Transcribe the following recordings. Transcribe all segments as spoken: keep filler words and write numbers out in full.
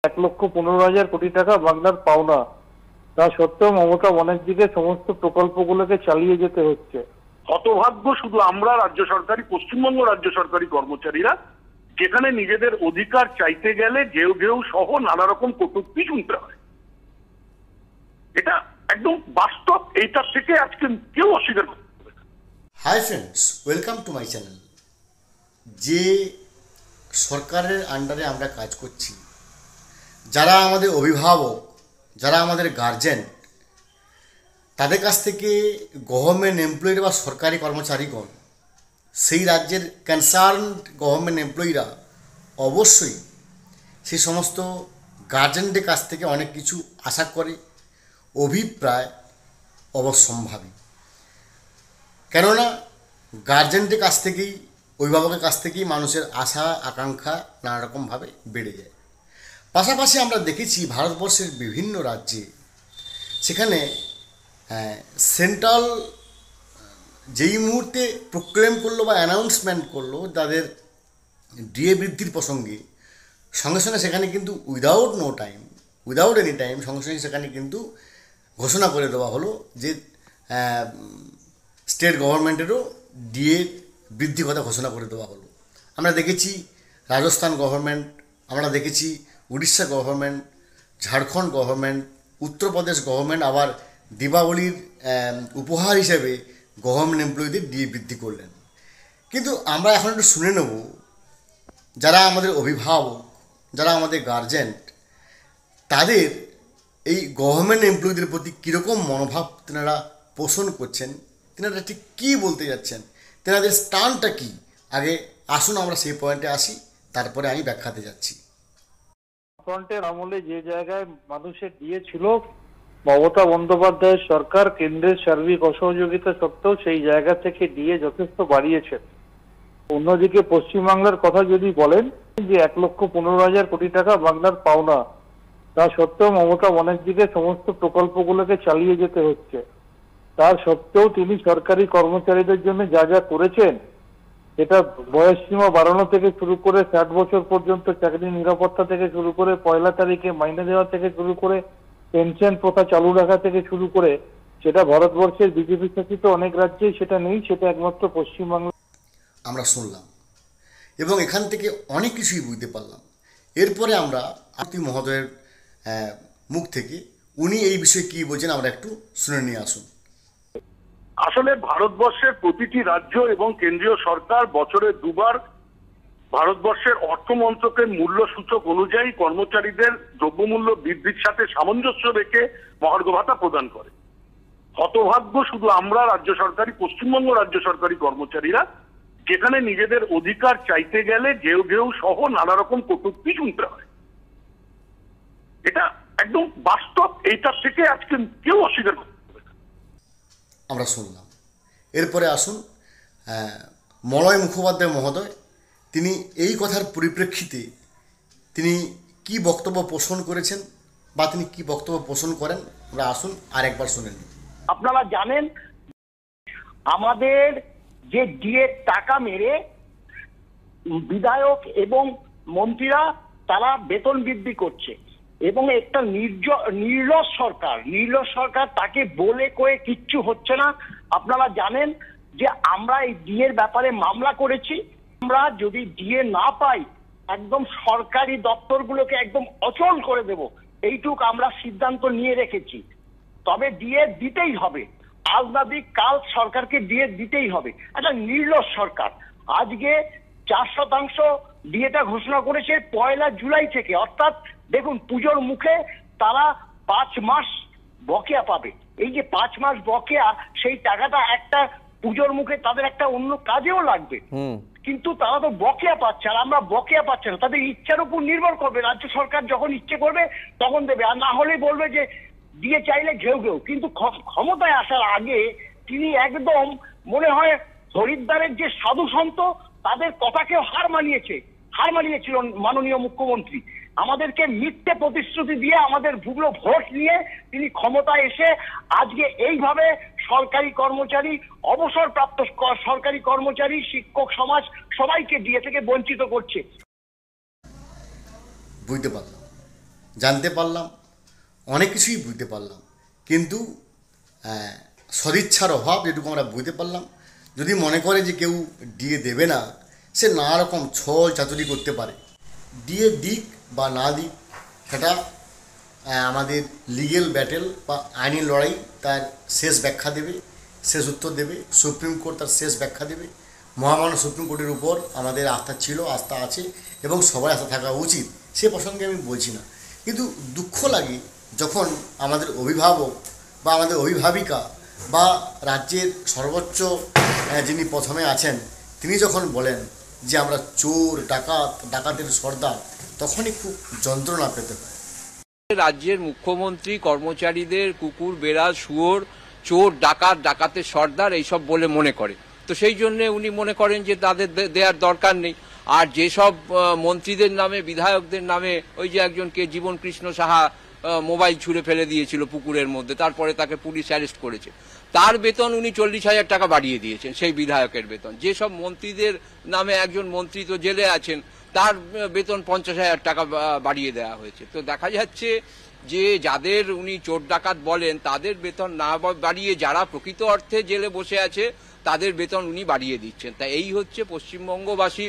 এক লক্ষ পনেরো হাজার কোটি টাকা বাংলার পাওনা, তা সত্ত্বেও মমতা ব্যানার্জিকে সমস্ত প্রকল্পগুলোকে চালিয়ে যেতে হচ্ছে। হতভাগ্য শুধু আমরা রাজ্য সরকারি পশ্চিমবঙ্গ রাজ্য সরকারি কর্মচারীরা, যেখানে নিজেদের অধিকার চাইতে গেলে ঘেউ ঘেউ সহ নানা রকম কটূক্তি শুনতে হয়। এটা একদম বাস্তব, এইটার থেকে আজকে কেউ অস্বীকার করতে পারবে না। Hi friends, welcome to my channel. যে সরকারের আন্ডারে আমরা কাজ করছি, যারা আমাদের অভিভাবক, যারা আমাদের গার্জেন, তাদের কাছ থেকে গভর্নমেন্ট এমপ্লয়িরা বা সরকারি কর্মচারীগণ, সেই রাজ্যের কনসার্ন গভর্নমেন্ট এমপ্লয়িরা অবশ্যই সেই সমস্ত গার্জেনদের কাছ থেকে অনেক কিছু আশা করে, অভিপ্রায় অবশ্যম্ভাবী। কেননা গার্জেনদের কাছ থেকেই, অভিভাবকের কাছ থেকেই মানুষের আশা আকাঙ্ক্ষা নানা রকমভাবে বেড়ে যায়। পাশাপাশি আমরা দেখেছি ভারতবর্ষের বিভিন্ন রাজ্যে, সেখানে সেন্ট্রাল যেই মুহূর্তে প্রোক্লেম করলো বা অ্যানাউন্সমেন্ট করলো তাদের ডিএ বৃদ্ধির প্রসঙ্গে, সঙ্গে সঙ্গে সেখানে কিন্তু without no time without any time সঙ্গে সঙ্গে সেখানে কিন্তু ঘোষণা করে দেওয়া হলো যে স্টেট গভর্নমেন্টেরও ডিএ বৃদ্ধি কথা ঘোষণা করে দেওয়া হলো। আমরা দেখেছি রাজস্থান গভর্নমেন্ট, আমরা দেখেছি Orissa government, Jharkhand government, Uttar Pradesh government আবার দীপাবলির উপহার হিসেবে গভর্নমেন্ট এমপ্লয়িদের ডিএ বৃদ্ধি করলেন। কিন্তু আমরা এখন একটু শুনে নেব যারা আমাদের অভিভাবক, যারা আমাদের গার্জেন, তাদের এই গভর্নমেন্ট এমপ্লয়িদের প্রতি কীরকম মনোভাব তেনারা পোষণ করছেন, তেনারা ঠিক কী বলতে যাচ্ছেন, তেনাদের স্টানটা কী। আগে আসুন আমরা সেই পয়েন্টে আসি, তারপরে আমি ব্যাখ্যাতে যাচ্ছি। ফ্রন্টের আমলে যে জায়গায় মানুষের ডিএ ছিল, মমতা বন্দ্যোপাধ্যায়ের সরকার কেন্দ্রের সার্বিক অসহযোগিতা সত্ত্বেও সেই জায়গা থেকে ডিএ যথেষ্ট বাড়িয়েছে। অন্যদিকে পশ্চিমবাংলার কথা যদি বলেন যে এক লক্ষ পনেরো হাজার কোটি টাকা বাংলার পাওনা, তা সত্ত্বেও মমতা ব্যানার্জিকে সমস্ত প্রকল্পগুলোকে চালিয়ে যেতে হচ্ছে। তার সত্ত্বেও তিনি সরকারি কর্মচারীদের জন্য যা যা করেছেন, এটা বয়সসীমা বাড়ানো থেকে শুরু করে ষাট বছর পর্যন্ত চাকরি নিরাপত্তা থেকে শুরু করে পয়লা তারিখে মাইনে দেওয়া থেকে শুরু করে পেনশন প্রথা চালু রাখা থেকে শুরু করে, সেটা ভারতবর্ষের বিজেপি শাসিত অনেক রাজ্যেই সেটা নেই, সেটা একমাত্র পশ্চিমবাংলা। আমরা শুনলাম এবং এখান থেকে অনেক কিছুই বুঝতে পারলাম। এরপরে আমরা আরতি মহোদয়ের মুখ থেকে উনি এই বিষয়ে কী বলছেন আমরা একটু শুনে নিয়ে আসুন। আসলে ভারতবর্ষের প্রতিটি রাজ্য এবং কেন্দ্রীয় সরকার বছরে দুবার ভারতবর্ষের অর্থমন্ত্রকের মূল্য সূচক অনুযায়ী কর্মচারীদের দ্রব্যমূল্য বৃদ্ধির সাথে সামঞ্জস্য রেখে মহার্ঘ ভাতা প্রদান করে। হতভাগ্য শুধু আমরা রাজ্য সরকারি পশ্চিমবঙ্গ রাজ্য সরকারি কর্মচারীরা, যেখানে নিজেদের অধিকার চাইতে গেলে ঘেউ ঘেউ সহ নানা রকম কটূক্তি শুনতে হয়। এটা একদম বাস্তব, এইটার থেকে আজকে কেউ অস্বীকার করতে পারবে না। আমরা শুনলাম। এরপরে আসুন মলয় মুখোপাধ্যায় মহোদয়, তিনি এই কথার পরিপ্রেক্ষিতে তিনি কি বক্তব্য পোষণ করেছেন বা তিনি কি বক্তব্য পোষণ করেন, আমরা আসুন আরেকবার শুনে নিই। আপনারা জানেন আমাদের যে ডিএ টাকা মেরে বিধায়ক এবং মন্ত্রীরা তারা বেতন বৃদ্ধি করছে এবং একটা নির্লজ্জ সরকার নির্লজ্জ সরকার তাকে বলে কয়ে কিচ্ছু হচ্ছে না। আপনারা জানেন যে আমরা এই ডিএর ব্যাপারে মামলা করেছি। আমরা যদি ডিএ না পাই একদম সরকারি দপ্তরগুলোকে একদম অচল করে দেব, এইটুক আমরা সিদ্ধান্ত নিয়ে রেখেছি। তবে ডিএ দিতেই হবে, আজ না দিক কাল সরকারকে ডিএ দিতেই হবে। একটা নির্লজ্জ সরকার আজকে চার শতাংশ ডিএটা ঘোষণা করেছে পয়লা জুলাই থেকে, অর্থাৎ দেখুন পুজোর মুখে তারা পাঁচ মাস বকেয়া পাবে। এই যে পাঁচ মাস বকেয়া, সেই টাকাটা একটা পুজোর মুখে তাদের একটা অন্য কাজেও লাগবে, কিন্তু তারা তো বকেয়া পাচ্ছে, আর আমরা বকেয়া পাচ্ছি না। তাদের ইচ্ছার উপর নির্ভর করবে, রাজ্য সরকার যখন ইচ্ছে করবে তখন দেবে, আর না হলে বলবে যে দিয়ে চাইলে ঘেউ ঘেউ। কিন্তু ক্ষমতায় আসার আগে তিনি একদম মনে হয় হরিদ্বারের যে সাধু সন্ত তাদের কথাকেও হার মানিয়েছে হার মানিয়েছিল মাননীয় মুখ্যমন্ত্রী। আমাদেরকে মিথ্যে প্রতিশ্রুতি দিয়ে আমাদের ভুগলো ভোট নিয়ে তিনি ক্ষমতায় এসে আজকে এইভাবে সরকারি কর্মচারী, অবসরপ্রাপ্ত সরকারি কর্মচারী, শিক্ষক সমাজ সবাইকে ডিএ থেকে বঞ্চিত করছে। বুঝতে পারলাম জানতে পারলাম, অনেক কিছুই বুঝতে পারলাম, কিন্তু সদিচ্ছার অভাব যেটুকু আমরা বুঝতে পারলাম, যদি মনে করে যে কেউ ডিএ দেবে না, সে নানা রকম ছল চাতুরি করতে পারে। ডিএ দিক বা না দিক সেটা আমাদের লিগেল ব্যাটেল বা আইনি লড়াই তার শেষ ব্যাখ্যা দেবে, শেষ উত্তর দেবে। সুপ্রিম কোর্ট তার শেষ ব্যাখ্যা দেবে। মহামান্য সুপ্রিম কোর্টের উপর আমাদের আস্থা ছিল, আস্থা আছে এবং সবার আস্থা থাকা উচিত, সে প্রসঙ্গে আমি বলছি না। কিন্তু দুঃখ লাগে যখন আমাদের অভিভাবক বা আমাদের অভিভাবিকা বা রাজ্যের সর্বোচ্চ যিনি প্রথমে আছেন তিনি যখন বলেন যে আমরা চোর, ডাকাত, ডাকাতের সর্দার, তখনই খুব যন্ত্রণা পেতে হয়। রাজ্যের মুখ্যমন্ত্রী কর্মচারীদের কুকুর, বেড়াল, শুয়োর, চোর, ডাকাত, ডাকাতের সর্দার এইসব বলে মনে করে। তো সেই জন্য উনি মনে করেন যে তাদের দেওয়ার দরকার নেই। আর যেসব মন্ত্রীদের নামে, বিধায়কদের নামে, ওই যে একজনকে জীবন কৃষ্ণ সাহা মোবাইল ছুঁড়ে ফেলে দিয়েছিল পুকুরের মধ্যে, তারপরে তাকে পুলিশ অ্যারেস্ট করেছে, তার বেতন উনি চল্লিশ হাজার টাকা বাড়িয়ে দিয়েছেন, সেই বিধায়কের বেতন। যেসব মন্ত্রীদের নামে, একজন মন্ত্রী তো জেলে আছেন, তার বেতন পঞ্চাশ হাজার টাকা বাড়িয়ে দেওয়া হয়েছে। তো দেখা যাচ্ছে যে যাদের উনি চোর ডাকাত বলেন তাদের বেতন না বাড়িয়ে যারা প্রকৃত অর্থে জেলে বসে আছে তাদের বেতন উনি বাড়িয়ে দিচ্ছেন। তা এই হচ্ছে পশ্চিমবঙ্গবাসীর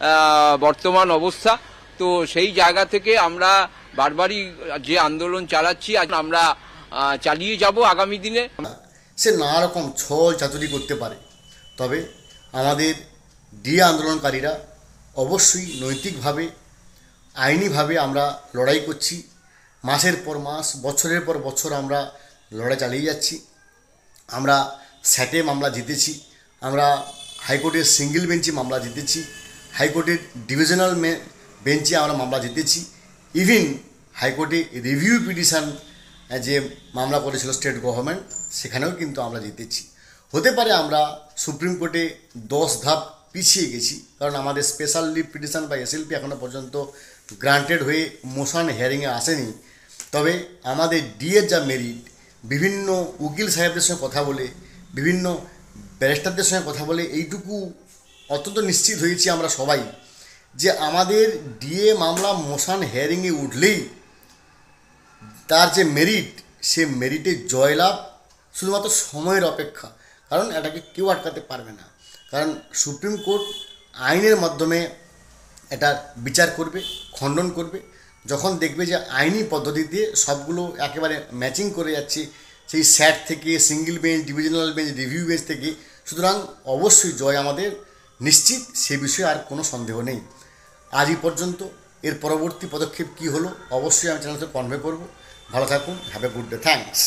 বর্তমান অবস্থা। তো সেই জায়গা থেকে আমরা বারবারই যে আন্দোলন চালাচ্ছি, আজ আমরা চালিয়ে যাব আগামী দিনে। সে নানা রকম ছল চাতুরি করতে পারে, তবে আমাদের ডিএ আন্দোলনকারীরা অবশ্যই নৈতিকভাবে, আইনিভাবে আমরা লড়াই করছি। মাসের পর মাস, বছরের পর বছর আমরা লড়াই চালিয়ে যাচ্ছি। আমরা স্যাটে মামলা জিতেছি, আমরা হাইকোর্টের সিঙ্গেল বেঞ্চে মামলা জিতেছি, হাইকোর্টের ডিভিশনাল বেঞ্চে আমরা মামলা জিতেছি, ইভিন হাইকোর্টে রিভিউ পিটিশন যে মামলা করেছিল স্টেট গভর্নমেন্ট, সেখানেও কিন্তু আমরা জিতেছি। হতে পারে আমরা সুপ্রিম কোর্টে দশ ধাপ পিছিয়ে গেছি, কারণ আমাদের স্পেশাল লিভ পিটিশন বা এসএলপি এখনও পর্যন্ত গ্রান্টেড হয়ে মোশন হিয়ারিংয়ে আসেনি। তবে আমাদের ডিএর যা মেরিট, বিভিন্ন উকিল সাহেবদের সঙ্গে কথা বলে, বিভিন্ন ব্যারিস্টারদের সঙ্গে কথা বলে এইটুকু অত্যন্ত নিশ্চিত হয়েছি আমরা সবাই যে আমাদের ডিএ মামলা মোশন হিয়ারিংয়ে উঠলেই তার যে মেরিট, সে মেরিটে জয়লাভ শুধুমাত্র সময়ের অপেক্ষা। কারণ এটাকে কেউ আটকাতে পারবে না, কারণ সুপ্রিম কোর্ট আইনের মাধ্যমে এটা বিচার করবে, খণ্ডন করবে। যখন দেখবে যে আইনি পদ্ধতিতে সবগুলো একেবারে ম্যাচিং করে যাচ্ছে, সেই স্যাট থেকে, single bench, divisional bench, review bench থেকে, সুতরাং অবশ্যই জয় আমাদের নিশ্চিত, সে বিষয়ে আর কোনো সন্দেহ নেই। আজই পর্যন্ত। এর পরবর্তী পদক্ষেপ কী হলো অবশ্যই আমি চ্যানেলকে কনভে করব। ভালো থাকুন, have a good day, thanks.